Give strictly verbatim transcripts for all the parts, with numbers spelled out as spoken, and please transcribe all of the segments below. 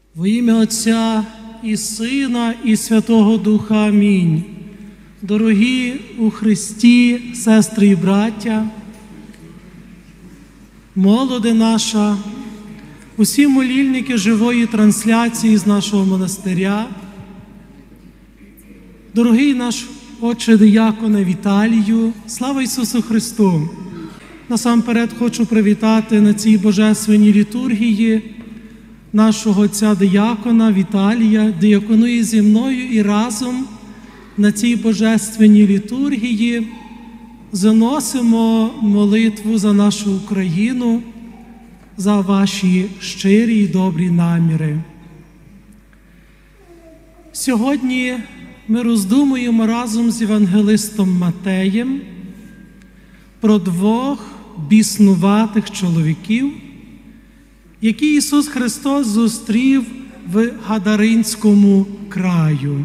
Во ім'я Отця і Сина, і Святого Духа. Амінь. Дорогі у Христі, сестри і браття, молоде наша, усі молільники живої трансляції з нашого монастиря, дорогий наш отче дияконе Віталію, слава Ісусу Христу! Насамперед хочу привітати на цій божественній літургії нашого отця диякона Віталія, дияконує зі мною, і разом на цій божественній літургії заносимо молитву за нашу Україну, за ваші щирі і добрі наміри. Сьогодні ми роздумуємо разом з євангелистом Матеєм про двох біснуватих чоловіків, які Ісус Христос зустрів в Гадаринському краю.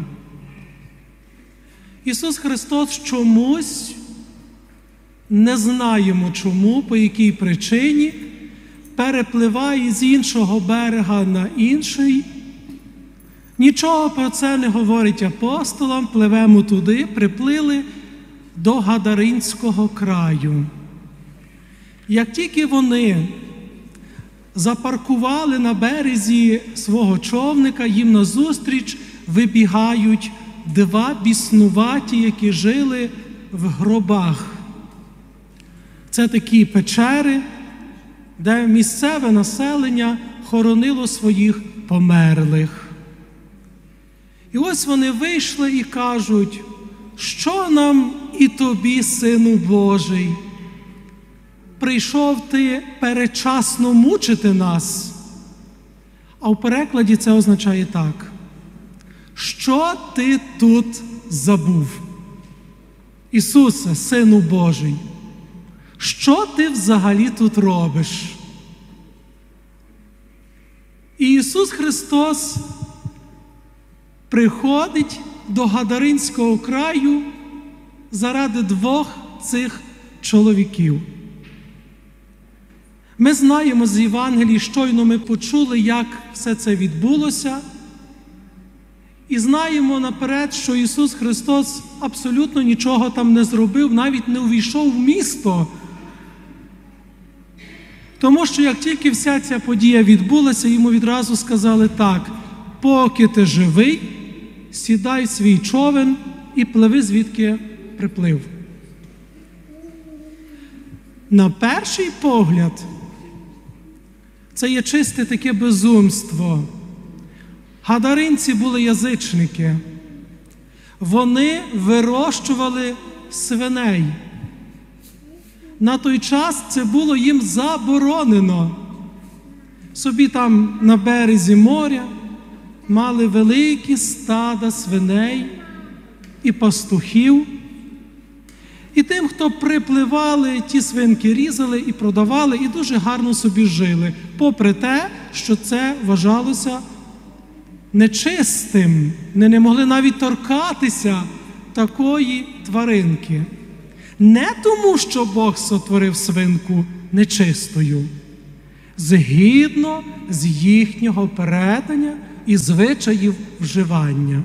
Ісус Христос чомусь, не знаємо чому, по якій причині, перепливає з іншого берега на інший. Нічого про це не говорить апостолам, пливемо туди, приплили до Гадаринського краю. Як тільки вони запаркували на березі свого човника, їм назустріч вибігають два біснуваті, які жили в гробах. Це такі печери, де місцеве населення хоронило своїх померлих. І ось вони вийшли і кажуть: «Що нам і тобі, Сину Божий? Прийшов ти передчасно мучити нас». А в перекладі це означає так: «Що ти тут забув? Ісусе, Сину Божий, що ти взагалі тут робиш?» І Ісус Христос приходить до Гадаринського краю заради двох цих чоловіків. Ми знаємо з Євангелії, щойно ми почули, як все це відбулося, і знаємо наперед, що Ісус Христос абсолютно нічого там не зробив, навіть не увійшов в місто. Тому що як тільки вся ця подія відбулася, йому відразу сказали так: «Поки ти живий, сідай в свій човен і пливи, звідки приплив». На перший погляд, це є чисте таке безумство. Гадаринці були язичники. Вони вирощували свиней. На той час це було їм заборонено. Собі там на березі моря мали великі стада свиней і пастухів. І тим, хто припливали, ті свинки різали і продавали, і дуже гарно собі жили, попри те, що це вважалося нечистим. Вони не могли навіть торкатися такої тваринки. Не тому, що Бог сотворив свинку нечистою, згідно з їхнього передання і звичаїв вживання.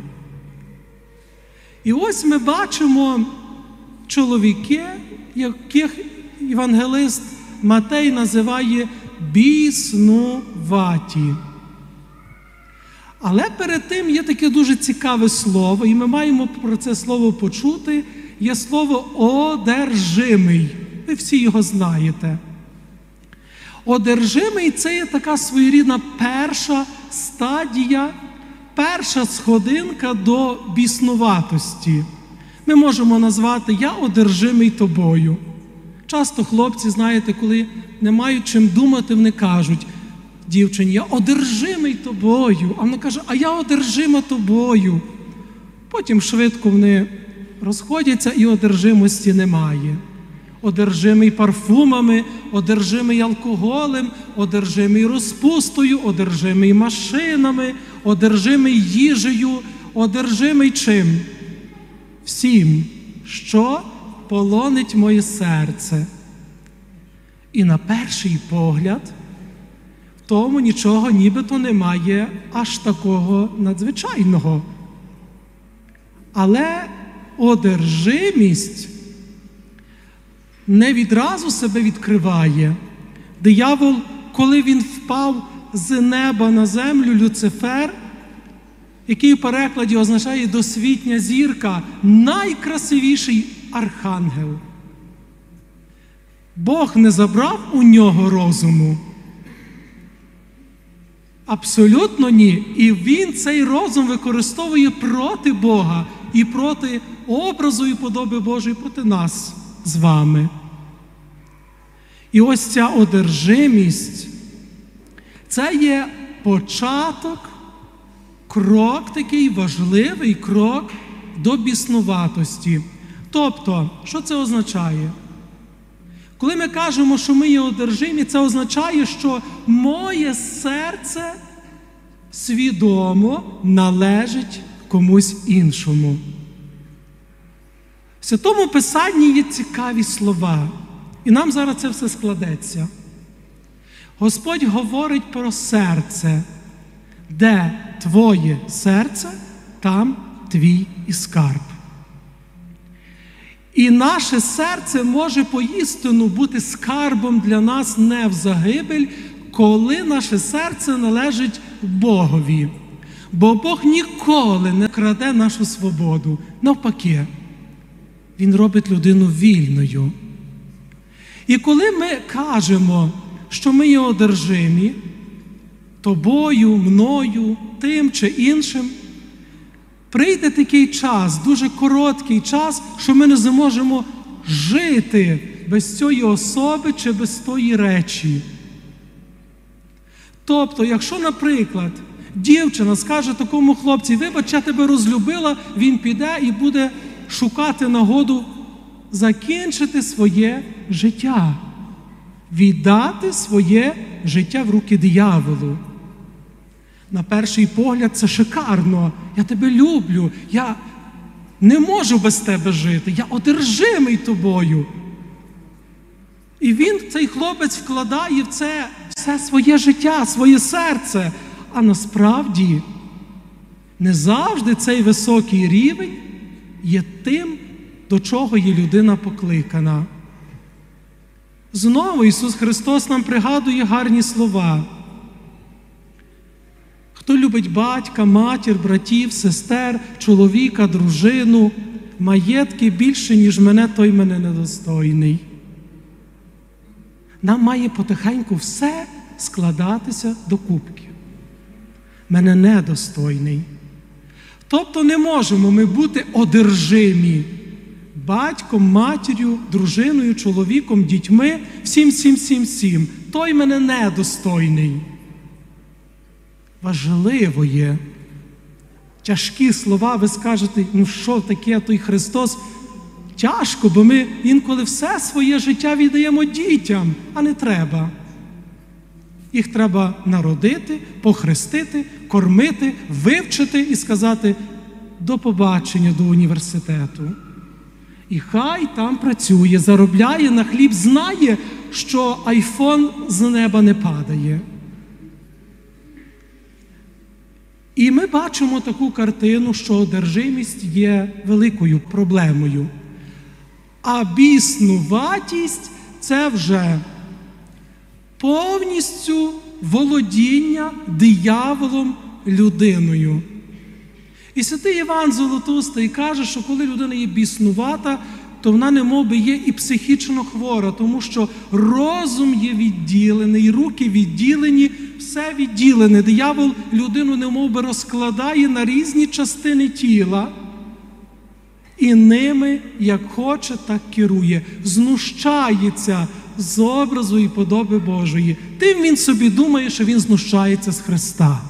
І ось ми бачимо чоловіки, яких євангелист Матей називає біснуваті. Але перед тим є таке дуже цікаве слово, і ми маємо про це слово почути. Є слово «одержимий». Ви всі його знаєте. Одержимий – це є така своєрідна перша стадія, перша сходинка до біснуватості. Ми можемо назвати «я одержимий тобою». Часто хлопці, знаєте, коли не мають чим думати, вони кажуть дівчині: «Я одержимий тобою». А вона каже: «А я одержима тобою». Потім швидко вони розходяться і одержимості немає. Одержимий парфумами, одержимий алкоголем, одержимий розпустою, одержимий машинами, одержимий їжею, одержимий чим? Всім, що полонить моє серце. І на перший погляд тому нічого нібито немає аж такого надзвичайного. Але одержимість не відразу себе відкриває. Диявол, коли він впав з неба на землю, Люцифер, який в перекладі означає «досвітня зірка», найкрасивіший архангел. Бог не забрав у нього розуму? Абсолютно ні. І він цей розум використовує проти Бога і проти образу і подоби Божої, проти нас з вами. І ось ця одержимість – це є початок, крок такий важливий крок до біснуватості. Тобто, що це означає? Коли ми кажемо, що ми є одержимі, це означає, що моє серце свідомо належить комусь іншому. В Святому Писанні є цікаві слова, і нам зараз це все складеться. Господь говорить про серце. Де твоє серце, там твій і скарб. І наше серце може поістину бути скарбом для нас не в загибель, коли наше серце належить Богові. Бо Бог ніколи не краде нашу свободу. Навпаки, Він робить людину вільною. І коли ми кажемо, що ми є одержимі тобою, мною, тим чи іншим, прийде такий час, дуже короткий час, що ми не зможемо жити без цієї особи чи без тої речі. Тобто, якщо, наприклад, дівчина скаже такому хлопцю: «Вибач, я тебе розлюбила», він піде і буде шукати нагоду закінчити своє життя, віддати своє життя в руки дияволу. На перший погляд це шикарно. Я тебе люблю, я не можу без тебе жити, я одержимий тобою. І він, цей хлопець, вкладає в це все своє життя, своє серце. А насправді не завжди цей високий рівень є тим, до чого є людина покликана. Знову Ісус Христос нам пригадує гарні слова. Хто любить батька, матір, братів, сестер, чоловіка, дружину, маєтки більше, ніж мене, той мене недостойний. Нам має потихеньку все складатися до кубки. Мене недостойний. Тобто не можемо ми бути одержимі батьком, матір'ю, дружиною, чоловіком, дітьми, всім, всім, всім, всім. Той мене недостойний. Важливо є. Тяжкі слова, ви скажете: ну що таке той Христос? Тяжко, бо ми інколи все своє життя віддаємо дітям, а не треба. Їх треба народити, похрестити, кормити, вивчити і сказати: до побачення до університету. І хай там працює, заробляє на хліб, знає, що айфон з неба не падає. І ми бачимо таку картину, що одержимість є великою проблемою. А біснуватість – це вже повністю володіння дияволом людиною. І святий Іван Золотоустий каже, що коли людина є біснувата, то вона немовби є і психічно хвора, тому що розум є відділений, руки відділені, все відділене. Диявол людину немовби розкладає на різні частини тіла і ними, як хоче, так керує. Знущається з образу і подоби Божої. Тим він собі думає, що він знущається з Христа.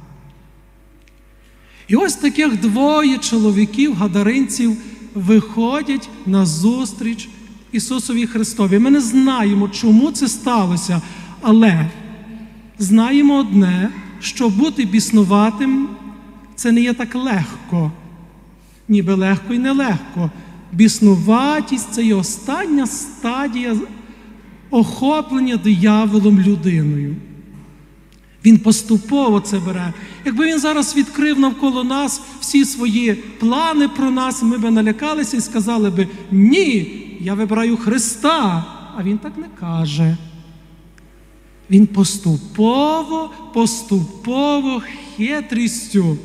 І ось таких двоє чоловіків, гадаринців, виходять на зустріч Ісусові Христові. Ми не знаємо, чому це сталося, але знаємо одне, що бути біснуватим – це не є так легко. Ніби легко і нелегко. Біснуватість – це є остання стадія охоплення дияволом людиною. Він поступово це бере. Якби він зараз відкрив навколо нас всі свої плани про нас, ми б налякалися і сказали б: ні, я вибираю Христа. А він так не каже. Він поступово, поступово, хитрістю,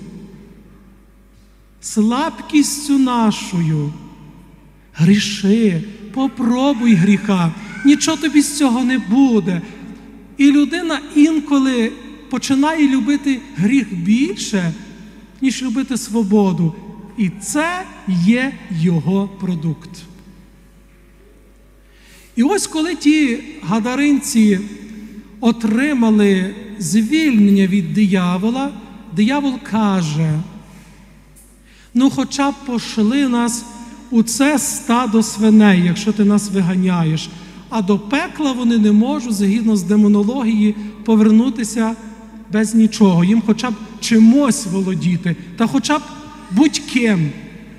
слабкістю нашою: гріши, попробуй гріха, нічого тобі з цього не буде. І людина інколи починає любити гріх більше, ніж любити свободу. І це є його продукт. І ось коли ті гадаринці отримали звільнення від диявола, диявол каже: ну хоча б пошли нас у це стадо свиней, якщо ти нас виганяєш. А до пекла вони не можуть, згідно з демонології, повернутися без нічого. Їм хоча б чимось володіти, та хоча б будь-ким.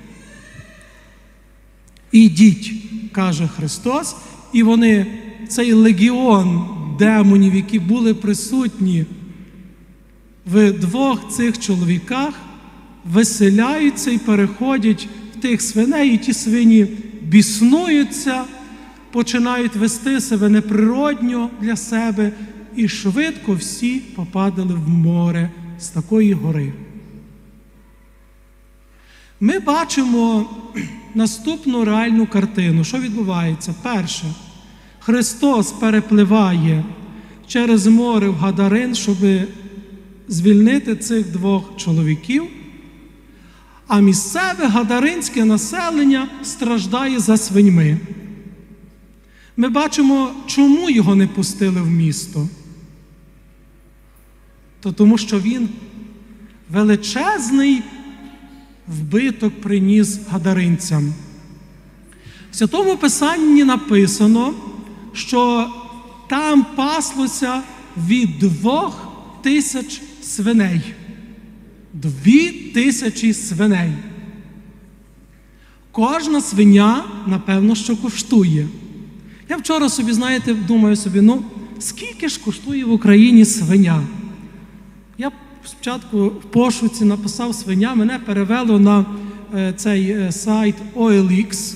Ідіть, каже Христос, і вони, цей легіон демонів, які були присутні в двох цих чоловіках, виселяються і переходять в тих свиней, і ті свині біснуються, починають вести себе неприродньо для себе, і швидко всі попадали в море з такої гори. Ми бачимо наступну реальну картину. Що відбувається? Перше, Христос перепливає через море в Гадарин, щоб звільнити цих двох чоловіків, а місцеве гадаринське населення страждає за свиньми. Ми бачимо, чому його не пустили в місто. То тому, що він величезний вбиток приніс гадаринцям. В Святому Писанні написано, що там паслося від двох тисяч свиней. Дві тисячі свиней. Кожна свиня, напевно, що коштує. Я вчора собі, знаєте, думаю собі, ну, скільки ж коштує в Україні свиня? Я спочатку в пошуці написав свиня, мене перевело на е, цей е, сайт о ел ікс.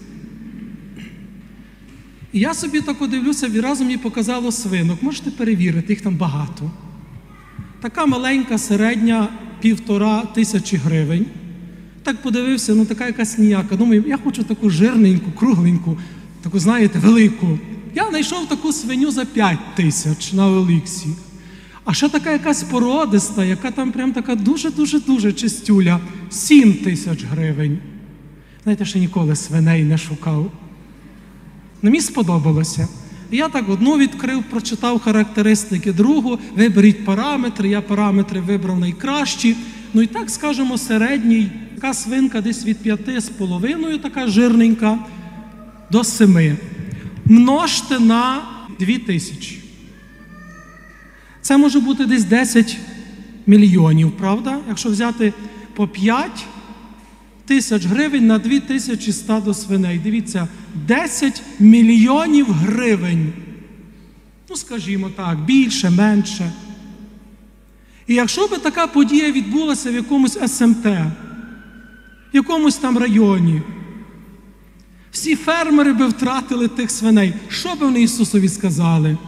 І я собі так дивлюся, відразу мені показало свинок. Можете перевірити, їх там багато. Така маленька, середня, півтора тисячі гривень. Так подивився, ну така якась ніяка. Думаю, я хочу таку жирненьку, кругленьку, таку, знаєте, велику. Я знайшов таку свиню за п'ять тисяч на о ел ікс. А ще така якась породиста, яка там прям така дуже-дуже-дуже чистюля, сім тисяч гривень. Знаєте, ще ніколи свиней не шукав. Мені сподобалося. Я так одну відкрив, прочитав характеристики, другу, виберіть параметри, я параметри вибрав найкращі. Ну і так, скажімо, середній, така свинка десь від п'яти з половиною, така жирненька, до семи. Множте на дві тисячі. Це може бути десь десять мільйонів, правда? Якщо взяти по п'ять тисяч гривень на дві тисячі стадо свиней. Дивіться, десять мільйонів гривень. Ну, скажімо так, більше, менше. І якщо б така подія відбулася в якомусь ес ем те, в якомусь там районі, всі фермери би втратили тих свиней. Що би вони Ісусові сказали?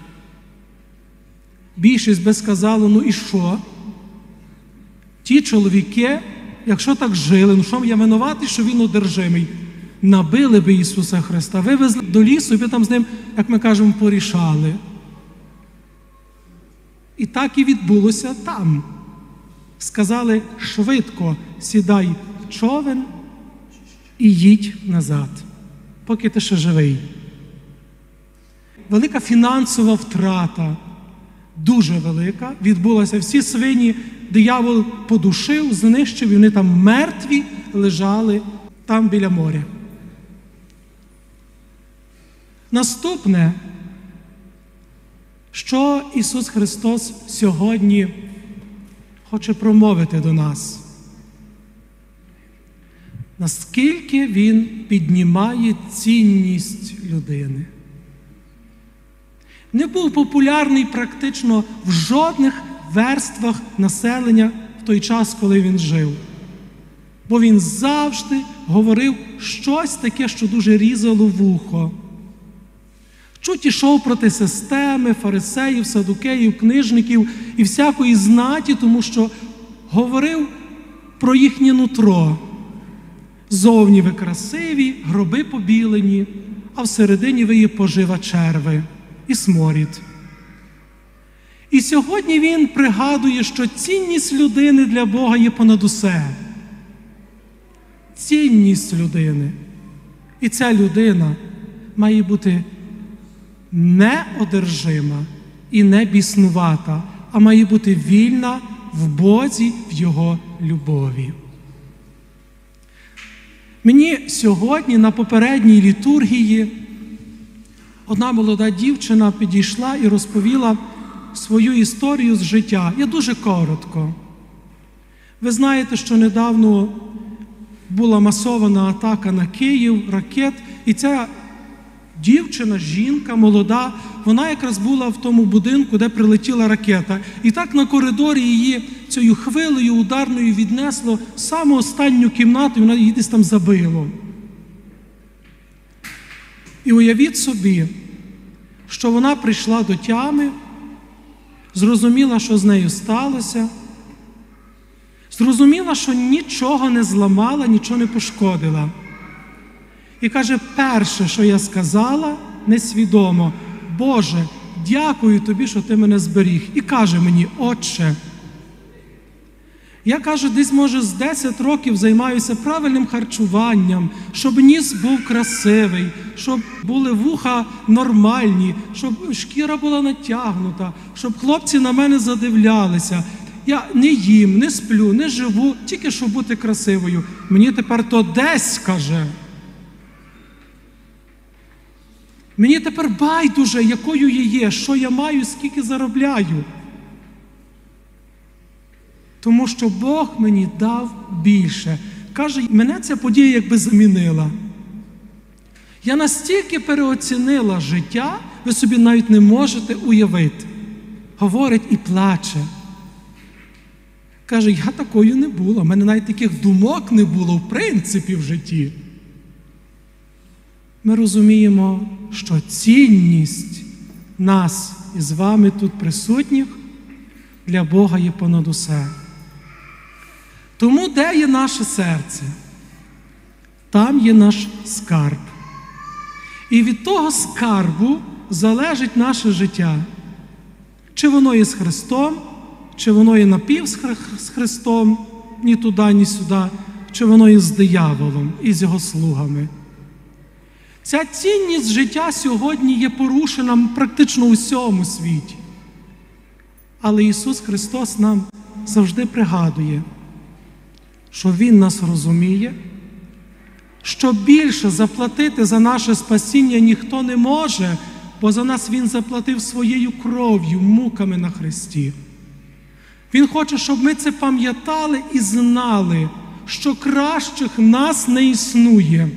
Більшість би сказало, ну і що? Ті чоловіки, якщо так жили, ну що я винуватий, що він одержимий? Набили би Ісуса Христа, вивезли до лісу і би там з ним, як ми кажемо, порішали. І так і відбулося там. Сказали, швидко сідай в човен і їдь назад, поки ти ще живий. Велика фінансова втрата, дуже велика, відбулася. Всі свині диявол подушив, знищив, і вони там мертві лежали там біля моря. Наступне, що Ісус Христос сьогодні хоче промовити до нас. Наскільки Він піднімає цінність людини. не був популярний практично в жодних верствах населення в той час, коли він жив. Бо він завжди говорив щось таке, що дуже різало вухо. Чуть ішов проти системи, фарисеїв, садукеїв, книжників і всякої знаті, тому що говорив про їхнє нутро. Зовні ви красиві, гроби побілені, а всередині ви є пожива черви і сморід. І сьогодні він пригадує, що цінність людини для Бога є понад усе. Цінність людини. І ця людина має бути неодержима і не біснувата, а має бути вільна в Бозі, в Його любові. Мені сьогодні на попередній літургії одна молода дівчина підійшла і розповіла свою історію з життя. Я дуже коротко. Ви знаєте, що недавно була масована атака на Київ, ракет, і ця дівчина, жінка, молода, вона якраз була в тому будинку, де прилетіла ракета. І так на коридорі її цією хвилею ударною віднесло в саму останню кімнату, і вона її десь там забило. І уявіть собі, що вона прийшла до тями, зрозуміла, що з нею сталося, зрозуміла, що нічого не зламала, нічого не пошкодила. І каже, перше, що я сказала, несвідомо: Боже, дякую Тобі, що Ти мене зберіг. І каже мені: Отче, я, каже, десь, може, з десять років займаюся правильним харчуванням, щоб ніс був красивий, щоб були вуха нормальні, щоб шкіра була натягнута, щоб хлопці на мене задивлялися. Я не їм, не сплю, не живу, тільки щоб бути красивою. Мені тепер то десь, каже. Мені тепер байдуже, якою я є, що я маю, скільки заробляю. Тому що Бог мені дав більше. Каже, мене ця подія якби замінила. Я настільки переоцінила життя, ви собі навіть не можете уявити. Говорить і плаче. Каже, я такою не була, в мене навіть таких думок не було в принципі в житті. Ми розуміємо, що цінність нас із вами тут присутніх для Бога є понад усе. Тому де є наше серце? Там є наш скарб. І від того скарбу залежить наше життя. Чи воно є з Христом, чи воно є напів з Христом, ні туди, ні сюди, чи воно є з дияволом і з його слугами. Ця цінність життя сьогодні є порушена практично у всьому світі. Але Ісус Христос нам завжди пригадує, що Він нас розуміє, що більше заплатити за наше спасіння ніхто не може, бо за нас Він заплатив своєю кров'ю, муками на хресті. Він хоче, щоб ми це пам'ятали і знали, що кращих нас не існує.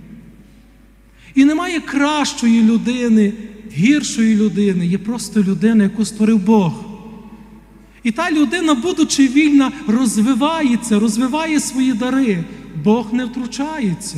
І немає кращої людини, гіршої людини, є просто людина, яку створив Бог. І та людина, будучи вільна, розвивається, розвиває свої дари. Бог не втручається.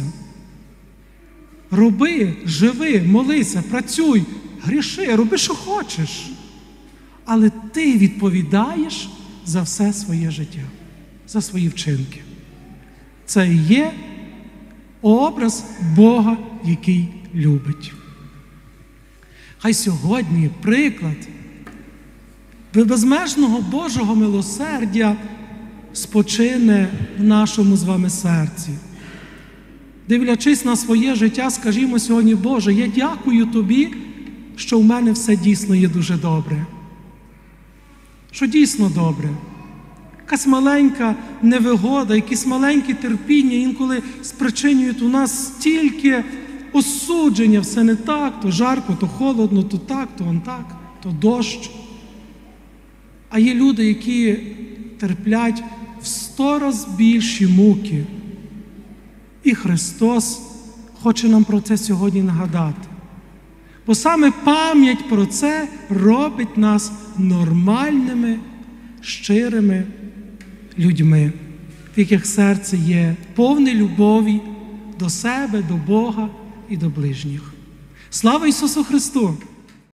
Роби, живи, молися, працюй, гріши, роби, що хочеш. Але ти відповідаєш за все своє життя, за свої вчинки. Це і є образ Бога, який любить. Хай сьогодні приклад безмежного Божого милосердя спочине в нашому з вами серці. Дивлячись на своє життя, скажімо сьогодні: Боже, я дякую Тобі, що в мене все дійсно є дуже добре. Що дійсно добре. Якась маленька невигода, якісь маленькі терпіння інколи спричинюють у нас стільки осудження, все не так, то жарко, то холодно, то так, то он так, то дощ. А є люди, які терплять в сто раз більші муки. І Христос хоче нам про це сьогодні нагадати. Бо саме пам'ять про це робить нас нормальними, щирими людьми, в яких серце є повне любові до себе, до Бога і до ближніх. Слава Ісусу Христу!